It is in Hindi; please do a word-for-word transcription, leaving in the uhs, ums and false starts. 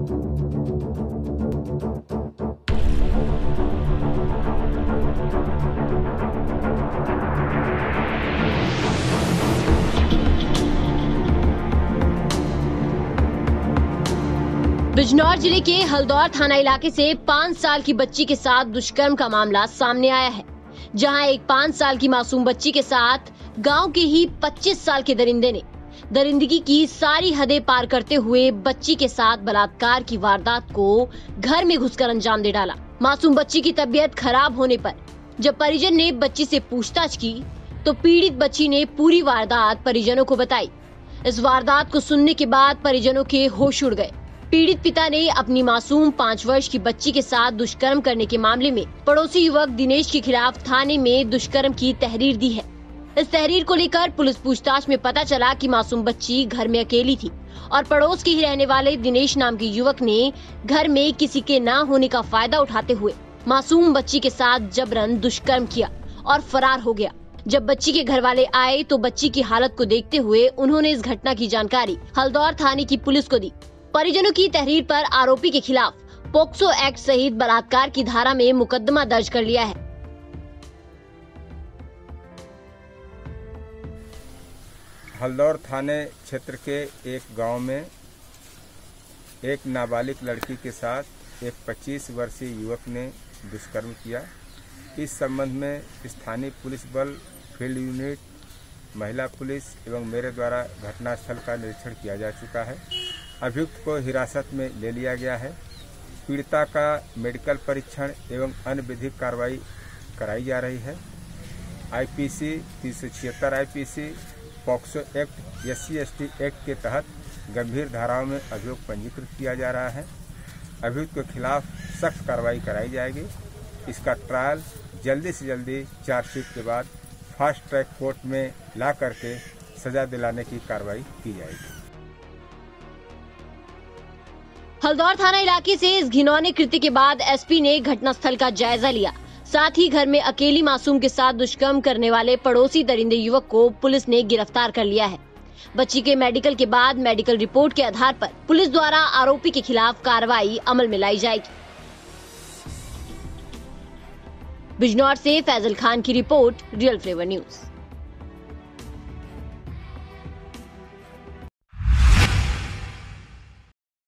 बिजनौर जिले के हल्दौर थाना इलाके से पाँच साल की बच्ची के साथ दुष्कर्म का मामला सामने आया है, जहां एक पाँच साल की मासूम बच्ची के साथ गांव के ही पच्चीस साल के दरिंदे ने दरिंदगी की सारी हदें पार करते हुए बच्ची के साथ बलात्कार की वारदात को घर में घुसकर अंजाम दे डाला। मासूम बच्ची की तबीयत खराब होने पर जब परिजन ने बच्ची से पूछताछ की तो पीड़ित बच्ची ने पूरी वारदात परिजनों को बताई। इस वारदात को सुनने के बाद परिजनों के होश उड़ गए। पीड़ित पिता ने अपनी मासूम पाँच वर्ष की बच्ची के साथ दुष्कर्म करने के मामले में पड़ोसी युवक दिनेश के खिलाफ थाने में दुष्कर्म की तहरीर दी है। इस तहरीर को लेकर पुलिस पूछताछ में पता चला कि मासूम बच्ची घर में अकेली थी और पड़ोस के ही रहने वाले दिनेश नाम के युवक ने घर में किसी के न होने का फायदा उठाते हुए मासूम बच्ची के साथ जबरन दुष्कर्म किया और फरार हो गया। जब बच्ची के घर वाले आए तो बच्ची की हालत को देखते हुए उन्होंने इस घटना की जानकारी हल्दौर थाने की पुलिस को दी। परिजनों की तहरीर पर आरोपी के खिलाफ पोक्सो एक्ट सहित बलात्कार की धारा में मुकदमा दर्ज कर लिया है। हल्दौर थाने क्षेत्र के एक गांव में एक नाबालिग लड़की के साथ एक पच्चीस वर्षीय युवक ने दुष्कर्म किया। इस संबंध में स्थानीय पुलिस बल, फील्ड यूनिट, महिला पुलिस एवं मेरे द्वारा घटनास्थल का निरीक्षण किया जा चुका है। अभियुक्त को हिरासत में ले लिया गया है। पीड़िता का मेडिकल परीक्षण एवं अन्य विधिक कार्रवाई कराई जा रही है। आईपीसी तीन सौ छिहत्तर IPC, POCSO act, S C S T act के तहत गंभीर धाराओं में अभियोग पंजीकृत किया जा रहा है। अभियुक्त के खिलाफ सख्त कार्रवाई कराई जाएगी। इसका ट्रायल जल्दी से जल्दी चार्जशीट के बाद फास्ट ट्रैक कोर्ट में ला करके सजा दिलाने की कार्रवाई की जाएगी। हल्दौर थाना इलाके से इस घिनौने कृत्य के बाद एसपी ने घटनास्थल का जायजा लिया। साथ ही घर में अकेली मासूम के साथ दुष्कर्म करने वाले पड़ोसी दरिंदे युवक को पुलिस ने गिरफ्तार कर लिया है। बच्ची के मेडिकल के बाद मेडिकल रिपोर्ट के आधार पर पुलिस द्वारा आरोपी के खिलाफ कार्रवाई अमल में लाई जाएगी। बिजनौर से फैजल खान की रिपोर्ट, रियल फ्लेवर न्यूज।